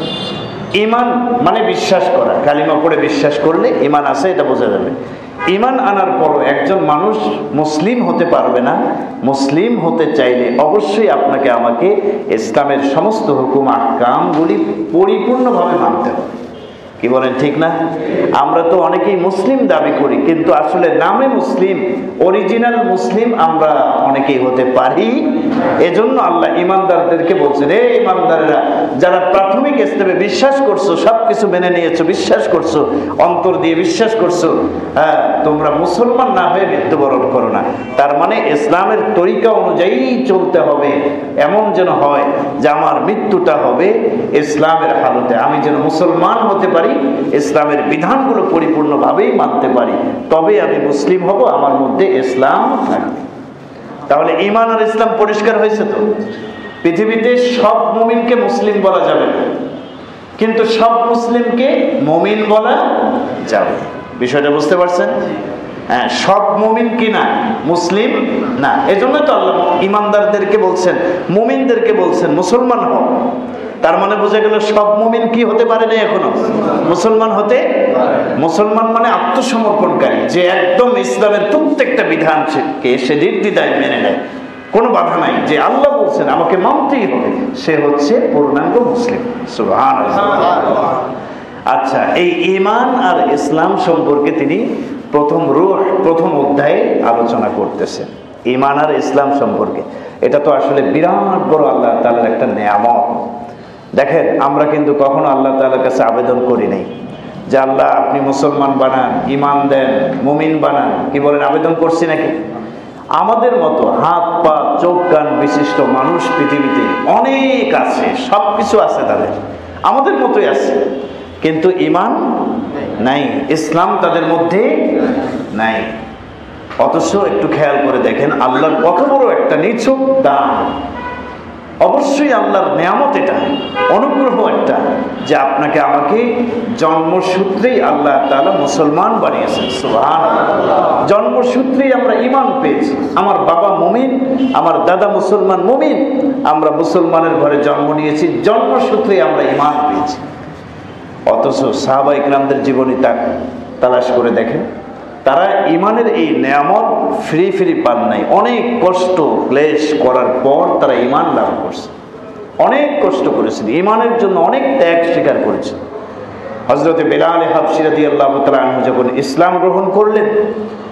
ঈমান মানে বিশ্বাস করা, কালিমা পড়ে বিশ্বাস করলে ঈমান আছে, এটা বোঝা যাবে। ঈমান আনার পরও একজন মানুষ মুসলিম হতে পারবে না। মুসলিম হতে চাইলে অবশ্যই আপনাকে আমাকে ইসলামের সমস্ত হুকুম আহকামগুলি পরিপূর্ণভাবে মানতে হবে। কি বলেন, ঠিক না? আমরা তো অনেকেই মুসলিম দাবি করি, কিন্তু আসলে নামে মুসলিম, অরিজিনাল মুসলিম আমরা অনেকেই হতে পারি। এজন্য আল্লাহ ইমানদারদেরকে বলছেন, রে ইমানদারেরা, যারা প্রাথমিক স্তরে বিশ্বাস করছো, সবকিছু মেনে নিয়েছো, বিশ্বাস করছো, অন্তর দিয়ে বিশ্বাস করছো, হ্যাঁ, তোমরা মুসলমান না হয়ে মৃত্যুবরণ করো না। তার মানে ইসলামের তরিকা অনুযায়ী চলতে হবে। এমন যেন হয় যে আমার মৃত্যুটা হবে ইসলামের হালতে, আমি যেন মুসলমান হতে পারি, ইসলামের বিধানগুলো পরিপূর্ণভাবেই মানতে পারি, তবে আমি মুসলিম হব, আমার মধ্যে ইসলাম থাকবে। তাহলে ঈমান আর ইসলাম পরিষ্কার হয়েছে তো? পৃথিবীতে সব মুমিনকে মুসলিম বলা যাবে না, কিন্তু সব মুসলিমকে মুমিন বলা যাবে। বিষয়টা বুঝতে পারছেন? হ্যাঁ, সব মুমিন কি না? মুসলিম না। এজন্য তো আল্লাহ ইমানদারদেরকে বলছেন, মুমিনদেরকে বলছেন মুসলমান হও। তার মানে বোঝা গেল সব মুমিন কি হতে পারে না এখনো? মুসলমান হতে। মুসলমান মানে আত্মসমর্পণকারী, যে একদম ইসলামের প্রত্যেকটা বিধানকে সে নির্দ্বিধায় মেনে নেয়, কোনো বাধা নাই, যে আল্লাহ বলছেন আমাকে মানতেই হবে, সে হচ্ছে পূর্ণাঙ্গ মুসলিম। সুবহানাল্লাহ। আচ্ছা, এই ঈমান আর ইসলাম সম্পর্কে তিনি প্রথম রূহ প্রথম অধ্যায়ে আলোচনা করতেছেন, ঈমান আর ইসলাম সম্পর্কে। এটা তো আসলে বিরাট বড় আল্লাহ তাআলার একটা নেয়ামত। দেখেন, আমরা কিন্তু কখনো আল্লাহ তাআলার কাছে আবেদন করি নাই যে আল্লাহ আপনি মুসলমান বানান, ঈমান দেন, মুমিন বানান। কি বলেন, আবেদন করছি নাকি? আমাদের মতো হাত পা চোখ কান বিশিষ্ট মানুষ পৃথিবীতে অনেক আছে, সব কিছু আছে তাদের, আমাদের মতোই আছে, কিন্তু ঈমান নাই, ইসলাম তাদের মধ্যে নাই। অথচ একটু খেয়াল করে দেখেন, আল্লাহর কত বড় একটা নিছক দান, অবশ্যই আল্লাহর নেয়ামত, এটা অনুগ্রহ একটা, যে আপনাকে আমাকে জন্মসূত্রেই আল্লাহ তাআলা মুসলমান বানিয়েছেন। সুবহানাল্লাহ। জন্মসূত্রেই আমরা ঈমান পেয়েছি। আমার বাবা মুমিন, আমার দাদা মুসলমান মুমিন, আমরা মুসলমানের ঘরে জন্ম নিয়েছি, জন্মসূত্রেই আমরা ঈমান পেয়েছি। অথচ সাহাবা ইকরামদের জীবনী তা তালাশ করে দেখেন, তারা ঈমানের এই নেয়ামত ফ্রি ফ্রি পান নাই, অনেক কষ্ট ক্লেশ করার পর তারা ঈমান লাভ করছে। অনেক কষ্ট করেছেন, ঈমানের জন্য অনেক ত্যাগ স্বীকার করেছেন। হযরতে বেলাল হাবশী রাদিয়াল্লাহু তাআলা আনহু যখন ইসলাম গ্রহণ করলেন,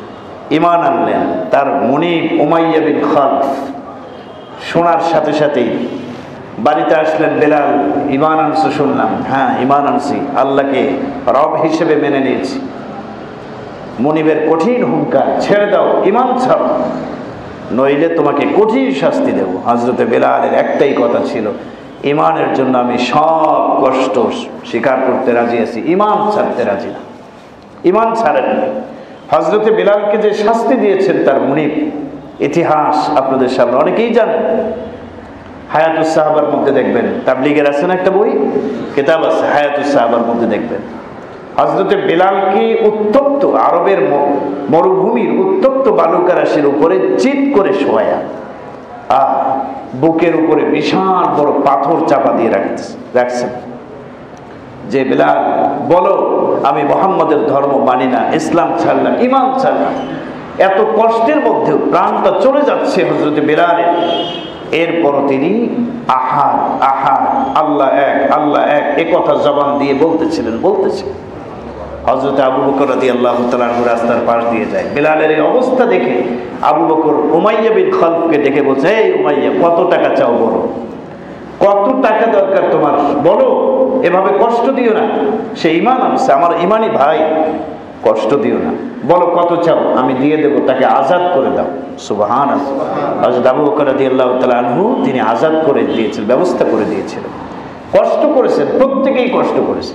ইমান আনলেন। তার মুনিব উমাইয়া বিন খালফ শোনার সাথে সাথেই বাড়িতে আসলেন, বেলাল ইমান আনছো শুনলাম। হ্যাঁ ইমান আনছি, আল্লাহকে রব হিসেবে মেনে নিয়েছি। মুনিবের কঠিন হুঙ্কার, ছেড়ে দাও, ইমান ছাড়ো, নইলে তোমাকে কঠিন শাস্তি দেব। হযরতে বেলালের একটাই কথা ছিল, ইমানের জন্য আমি সব কষ্ট স্বীকার করতে রাজি আছি, ইমান ছাড়তে রাজি না। ইমান ছাড়েননি। হযরতে বেলালকে যে শাস্তি দিয়েছেন তার মুনিব, ইতিহাস আপনাদের সামনে অনেকেই জানেন। হায়াতুস সাহাবার মধ্যে দেখবেন, তাবলীগের আছে না একটা বই, কিতাব আছে হায়াতুস সাহাবার মধ্যে দেখবেন হযরতে বেলালকে উত্তপ্ত আরবের মরুভূমির উত্তপ্ত বালুকা রাশির উপরে চিৎ করে শোয়া, আহ বুকের উপরে বিশাল বড় পাথর চাপা দিয়ে রাখছেন, যে বেলাল বলো আমি মুহাম্মদের ধর্ম মানি না, ইসলাম ছাড়লাম, ঈমান ছাড়লাম। এত কষ্টের মধ্যেও প্রাণটা চলে যাচ্ছে হযরতে বেলালের। এরপরও তিনি আহাদ আহাদ, আল্লাহ এক আল্লাহ এক, এ কথা জবান দিয়ে বলতেছিলেন বলতেছিলেন হযরত আবু বকর রাদিয়াল্লাহু তাআলা আনহু রাস্তার পাশ দিয়ে যায়। বেলালের এই অবস্থা দেখে আবু বকর উমাইয়া বিন খালফকে ডেকে বলছে, এই উমাইয়া, কত টাকা চাও বলো, কত টাকা দরকার তোমার বলো, এভাবে কষ্ট দিও না। সে ঈমান আনছে, আমার ঈমানি ভাই, কষ্ট দিও না, বলো কত চাও, আমি দিয়ে দেবো, তাকে আজাদ করে দাও। সুবহানাল্লাহ। হযরত আবু বকর রাদিয়াল্লাহু তাআলা আনহু তিনি আজাদ করে দিয়েছিলেন, ব্যবস্থা করে দিয়েছিলেন। কষ্ট করেছেন, প্রত্যেকেই কষ্ট করেছেন।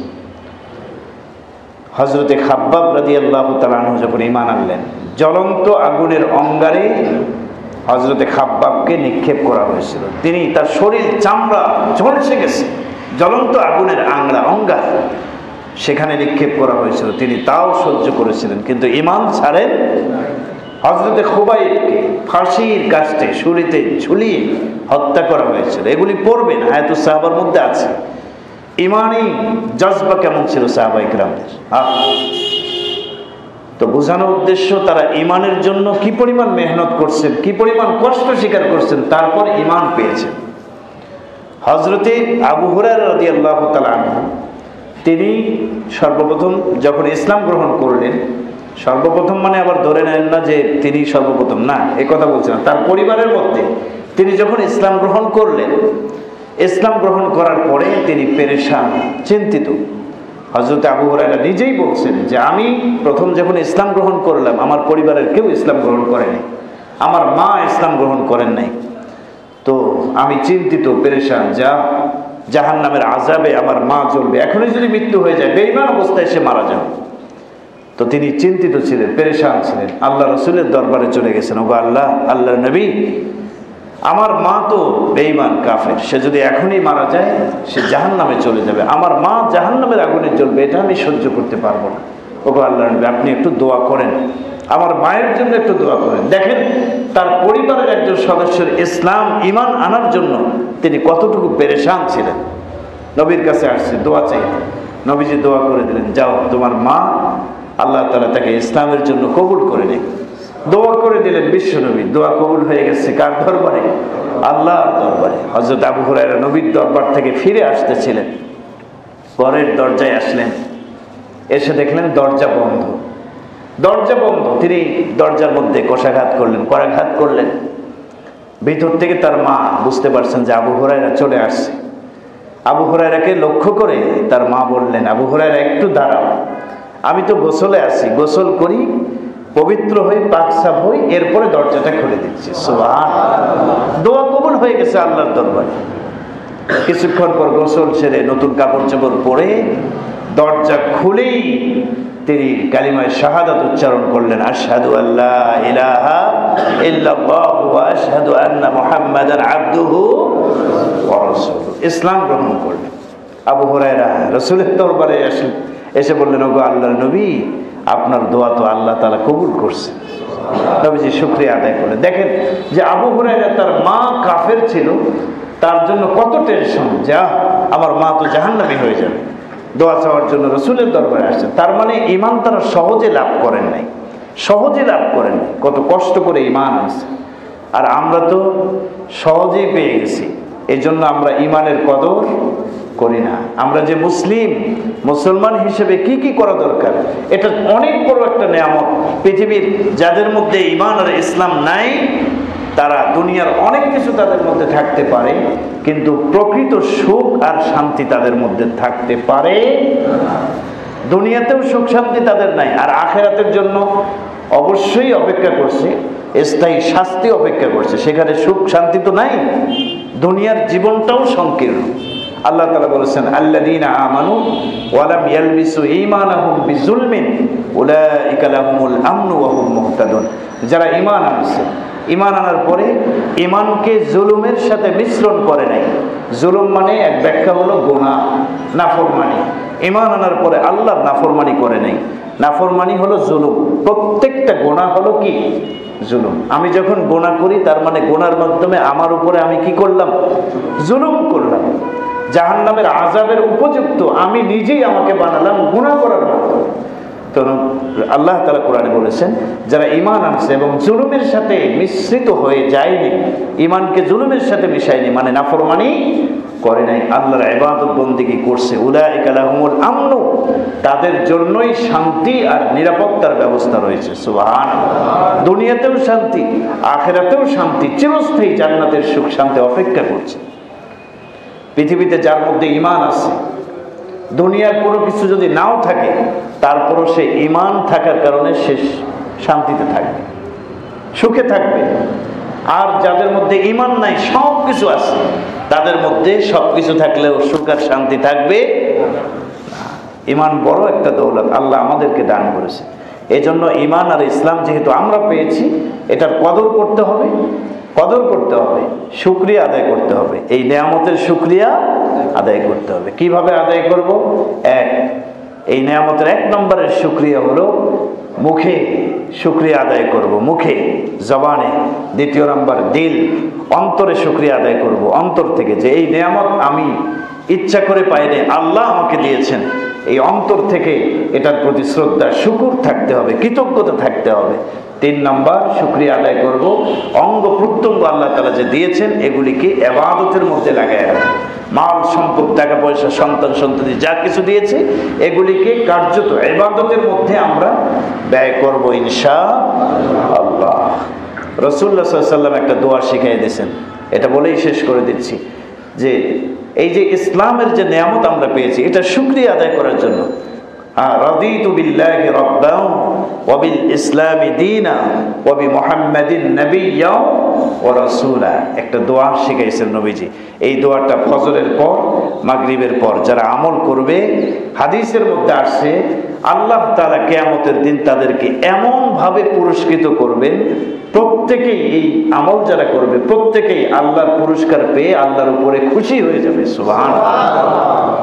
হযরতে খাব্বাব রাদিয়াল্লাহু তাআলা আনহু যখন ঈমান আনলেন, জ্বলন্ত আগুনের অঙ্গারে হযরতে খাব্বাবকে নিক্ষেপ করা হয়েছিল। তিনি তার শরীর চামড়া ঝলসে গেছে, জ্বলন্ত আগুনের আংড়া অঙ্গার সেখানে নিক্ষেপ করা হয়েছিল, তিনি তাও সহ্য করেছিলেন, কিন্তু ঈমান ছাড়েন। হযরতে খুবাইবকে ফাঁসির কাস্টে ছুরিতে ঝুলিয়ে হত্যা করা হয়েছিল। এগুলি পড়বেন, হায়াতুস সাহাবার মধ্যে আছে। ঈমানি জজবা কেমন ছিল সাহাবায়ে কেরামদের। তো বোঝানোর উদ্দেশ্য, তারা ঈমানের জন্য কি পরিমাণ মেহনত করছেন, কি পরিমাণ কষ্ট স্বীকার করছেন, তারপর ঈমান পেয়েছেন। হযরতে আবু হুরায়রা রাদিয়াল্লাহু তাআলা আনহু তিনি সর্বপ্রথম যখন ইসলাম গ্রহণ করলেন, সর্বপ্রথম মানে আবার ধরে নেন না যে তিনি সর্বপ্রথম, না, এ কথা বলছেন না, তার পরিবারের মধ্যে তিনি যখন ইসলাম গ্রহণ করলেন, ইসলাম গ্রহণ করার পরে তিনি পেরেশান, চিন্তিত। হযরতে আবু হুরায়রা নিজেই বলছেন যে আমি প্রথম যখন ইসলাম গ্রহণ করলাম, আমার পরিবারের কেউ ইসলাম গ্রহণ করেনি, আমার মা ইসলাম গ্রহণ করেন নাই, তো আমি চিন্তিত, পেরেশান, যা জাহান্নামের আযাবে আমার মা জ্বলবে, এখনই যদি মৃত্যু হয়ে যায়, বেঈমান অবস্থায় সে মারা যাবে। তো তিনি চিন্তিত ছিলেন, পেরেশান ছিলেন। আল্লাহ রাসূলের দরবারে চলে গেছেন, ওগো আল্লাহ, আল্লাহর নবী, আমার মা তো বেঈমান কাফের, সে যদি এখনই মারা যায় সে জাহান্নামে চলে যাবে, আমার মা জাহান্নামের আগুনে জ্বলবে, এটা আমি সহ্য করতে পারবো না। ওগো আল্লাহর নবী, আপনি একটু দোয়া করেন, আমার মায়ের জন্য একটু দোয়া করেন। দেখেন তার পরিবারের একজন সদস্যের ইসলাম ঈমান আনার জন্য তিনি কতটুকু পেরেশান ছিলেন। নবীর কাছে আসছে দোয়া চাইতে, নবীজি দোয়া করে দিলেন, যাও তোমার মা, আল্লাহ তাআলা তাকে ইসলামের জন্য কবুল করে নেন। দোয়া করে দিলেন বিশ্ব নবী, দোয়া কবুল হয়ে গেছে। কার দরবারে? আল্লাহর দরবারে। হযরত আবু হুরায়রা নবীর দরবার থেকে ফিরে আসতেছিলেন, ঘরের দরজায় আসলেন, এসে দেখলেন দরজা বন্ধ, দরজা বন্ধ। তিনি দরজার মধ্যে কষাঘাত করলেন, করাঘাত করলেন। ভিতর থেকে তার মা বুঝতে পারছেন যে আবু হুরায়রা চলে আসছে। আবু হুরায়রাকে লক্ষ্য করে তার মা বললেন, আবু হুরায়রা একটু দাঁড়াও, আমি তো গোসলে আছি, গোসল করি, পবিত্র হই, পাক সাফ হই, এরপরে দরজাটা খুলে দিচ্ছি। সুবহানাল্লাহ। দোয়া কবুল হয়ে গেছে আল্লাহর দরবারে। কিছুক্ষণ পর গোসল সেরে নতুন কাপড় চোপড় পরে দরজা খুলেই তিনি কালিমায়ে শাহাদাত উচ্চারণ করলেন, আশহাদু আল্লা ইলাহা ইল্লাল্লাহু ওয়া আশহাদু আন্না মুহাম্মাদান আবদুহু ওয়া রাসূলুহু। ইসলাম গ্রহণ করলেন। আবু হুরায়রা রাসূলের দরবারে আসলেন, এসে বললেন, ওগো আল্লাহর নবী, আপনার দোয়া তো আল্লাহ তাআলা কবুল করছে। নবীজি শুকরিয়া আদায় করলেন। দেখেন যে আবু হুরায়রা তার মা কাফের ছিল, তার জন্য কত টেনশন, যা আমার মা তো জাহান্নামী হয়ে যাবে, দোয়া চাওয়ার জন্য রাসূলের দরবারে আসছেন। তার মানে ঈমান তারা সহজে লাভ করেন নাই, সহজে লাভ করেন নাই, কত কষ্ট করে ঈমান আছে। আর আমরা তো সহজেই পেয়ে গেছি, এই জন্য আমরা ঈমানের কদর করি না। আমরা যে মুসলিম, মুসলমান হিসেবে কি কি করা দরকার, এটা অনেক বড় একটা নেয়ামত। পৃথিবীর যাদের মধ্যে ঈমান আর ইসলাম নাই, তারা দুনিয়ার অনেক কিছু তাদের মধ্যে থাকতে পারে, কিন্তু প্রকৃত সুখ আর শান্তি তাদের মধ্যে থাকতে পারে। দুনিয়াতেও সুখ শান্তি তাদের নাই, আর আখিরাতের জন্য অবশ্যই অপেক্ষা করছে, স্থায়ী শাস্তি অপেক্ষা করছে, সেখানে সুখ শান্তি তো নাই। দুনিয়ার জীবনটাও সংকীর্ণ। আল্লাহ তাআলা বলেছেন, আল্লাযীনা আমানু ওয়া লাম ইয়ালবিসু ঈমানাহুম বিযুলমিন উলাইকা লাহুমুল আমনু ওয়া হুম মুহতাদুন। যারা ঈমান আনছে, ঈমান আনার পরে ঈমানকে জুলুমের সাথে মিশ্রণ করে নাই। জুলুম মানে এক ব্যাখ্যা হলো গুনাহ, নাফরমানি। ঈমান আনার পরে আল্লাহর নাফরমানি করে নাই। নাফরমানি হলো জুলুম। প্রত্যেকটা গুনাহ হলো কি? জুলুম। আমি যখন গুনাহ করি, তার মানে গুনার মাধ্যমে আমার উপরে আমি কি করলাম? জুলুম করলাম। জাহান্নামের আযাবের উপযুক্ত আমি নিজেই আমাকে বানালাম গুনাহ করার মাধ্যমে। তো আল্লাহ তাআলা কোরআনে বলেছেন, যারা ঈমান আনছে এবং জুলুমের সাথে মিশ্রিত হয়ে যায়নি, ঈমানকে জুলুমের সাথে মিশায়নি, মানে নাফরমানি করে নাই, আল্লাহর ইবাদত বন্দেগী করছে, উলাইকা লাহুমুল আমনু, তাদের জন্যই শান্তি আর নিরাপত্তার ব্যবস্থা রয়েছে। সুবহানাল্লাহ। দুনিয়াতেও শান্তি, আখিরাতেও শান্তি, চিরস্থায়ী জান্নাতের সুখ শান্তি অপেক্ষা করছে। পৃথিবীতে যার মধ্যে ঈমান আছে, দুনিয়ার কোনো কিছু যদি নাও থাকে, তারপরও সে ঈমান থাকার কারণে সে শান্তিতে থাকবে, সুখে থাকবে। আর যাদের মধ্যে ঈমান নাই, সব কিছু আছে, তাদের মধ্যে সব কিছু থাকলেও সুখ আর শান্তি থাকবে। ঈমান বড় একটা দৌলত আল্লাহ আমাদেরকে দান করেছে। এই জন্য ঈমান আর ইসলাম যেহেতু আমরা পেয়েছি, এটার কদর করতে হবে, কদর করতে হবে, শুকরিয়া আদায় করতে হবে। এই নেয়ামতের শুকরিয়া আদায় করতে হবে। কিভাবে আদায় করব? এক, এই নেয়ামতের এক নম্বরের শুকরিয়া হলো মুখে শুকরিয়া আদায় করব, মুখে, জবানে। দ্বিতীয় নম্বর দিল, অন্তরে শুকরিয়া আদায় করব, অন্তর থেকে, যে এই নেয়ামত আমি ইচ্ছা করে পাইনি, আল্লাহ আমাকে দিয়েছেন। এই অন্তর থেকে এটার প্রতি শ্রদ্ধা, শুকর থাকতে হবে, কৃতজ্ঞতা থাকতে হবে। তিন নম্বর, শুকরিয়া আদায় করব অঙ্গ প্রত্যঙ্গ আল্লাহ তাআলা যে দিয়েছেন, এগুলিকে ইবাদতের মধ্যে লাগায় রাখবো। মাল সম্পদ, টাকা পয়সা, সন্তান সন্ততি যা কিছু দিয়েছে, এগুলিকে কার্যত ইবাদতের মধ্যে আমরা ব্যয় করব ইনশাআল্লাহ। রাসূলুল্লাহ সাল্লাল্লাহু আলাইহি ওয়াসাল্লাম একটা দোয়া শিখিয়ে দিয়েছেন, এটা বলেই শেষ করে দিচ্ছি, যে এই যে ইসলামের যে নিয়ামত আমরা পেয়েছি, এটা শুকরিয়া আদায় করার জন্য। রাদিতু বিল্লাহি রাব্বান ওয়া বিল ইসলামি দীনা ওয়া বি মুহাম্মাদিন নাবিয়্যা ওয়া রাসূলা, একটা দোয়া শিখাইছেন নবীজি। এই দোয়াটা ফজরের পর, মাগরিবের পর যারা আমল করবে, হাদিসের মধ্যে আসছে আল্লাহ তাআলা কিয়ামতের দিন তাদেরকে এমন ভাবে পুরস্কৃত করবেন, প্রত্যেকেই এই আমল যারা করবে প্রত্যেকেই আল্লাহর পুরস্কার পেয়ে আল্লাহর উপরে খুশি হয়ে যাবে। সুবহানাল্লাহ।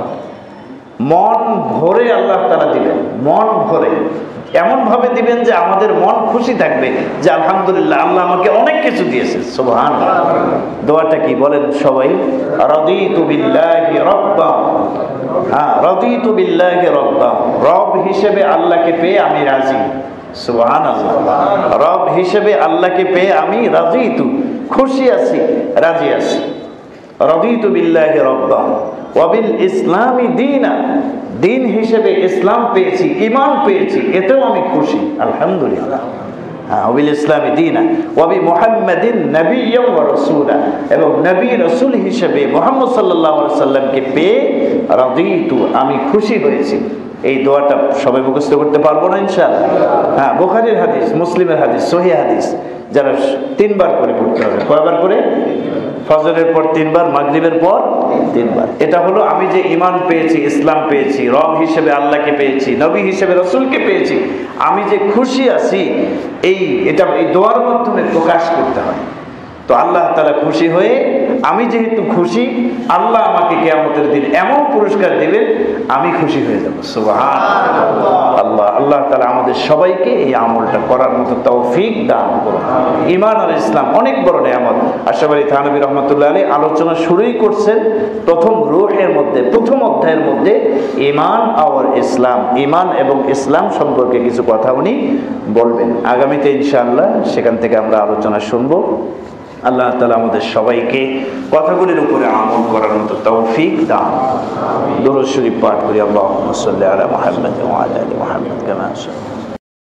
মন ভরে আল্লাহ তাআলা দিবেন, মন ভরে, এমন ভাবে দিবেন যে আমাদের মন খুশি থাকবে যে আলহামদুলিল্লাহ, আল্লাহ আমাকে অনেক কিছু দিয়েছে। সুবহানাল্লাহ। দোয়াটা কি বলেন সবাই? রাদিতু বিল্লাহি রাব্বা, হ্যাঁ, রাদিতু বিল্লাহি রাব্বা, রব হিসেবে আল্লাহকে পেয়ে আমি রাজি। সুবহানাল্লাহ। রব হিসেবে আল্লাহকে পেয়ে আমি রাদিতু, খুশি আছি, রাজি আছি। রাদিতু বিল্লাহি রাব্বা ওয়া বিল ইসলামি দীনা, দিন হিসেবে ইসলাম পেয়েছি, ঈমান পেয়েছি, এতেও আমি খুশি, আলহামদুলিল্লাহ। হ্যাঁ, ওয়া বিল ইসলামি দীনা ওয়া বি মুহাম্মাদিন নাবিয়্যা ওয়া রাসূলা, এবং নবী রাসূল হিসেবে মুহাম্মদ সাল্লাল্লাহু আলাইহি সাল্লামকে পেয়ে রাদিতু, আমি খুশি হয়েছি। এই দোয়াটা সবাই মুখস্থ করতে পারবো না ইনশাআল্লাহ? হ্যাঁ, বুখারীর হাদিস, মুসলিমের হাদিস, সহিহ হাদিস, যারা তিনবার করে পড়তে হবে। কয়বার করে? ফজরের পর তিনবার, মাগরিবের পর তিনবার। এটা হলো আমি যে ঈমান পেয়েছি, ইসলাম পেয়েছি, রব হিসেবে আল্লাহকে পেয়েছি, নবী হিসেবে রাসূলকে পেয়েছি, আমি যে খুশি আছি, এই এটা এই দোয়ার মাধ্যমে প্রকাশ করতে হয়। তো আল্লাহ তাআলা খুশি হয়ে, আমি যেহেতু খুশি, আল্লাহ আমাকে কিয়ামতের দিন এমন পুরস্কার দিবেন, আমি খুশি হয়ে যাব। সুবহানাল্লাহ। আল্লাহ আল্লাহ তাআলা আমাদের সবাইকে এই আমলটা করার মতো তৌফিক দান করুন। ঈমান আর ইসলাম অনেক বড় নিয়ামত। আশরাফ আলী থানভী রাহমাতুল্লাহ আলাইহি আলোচনা শুরুই করছেন প্রথম রূহের মধ্যে, প্রথম অধ্যায়ের মধ্যে ঈমান আর ইসলাম, ঈমান এবং ইসলাম সম্পর্কে কিছু কথা উনি বলবেন। আগামীতে ইনশাআল্লাহ সেখান থেকে আমরা আলোচনা শুনবো। আল্লাহ তাআলা আমাদের সবাইকে কথাগুলির উপরে আমল করার মতো তৌফিক দান। দরুদ শরীফ পাঠ করি। আল্লাহুম্মা সাল্লি আলা মুহাম্মাদ ওয়া আলা আলি মুহাম্মাদ কামা সাল্লাল্লাহু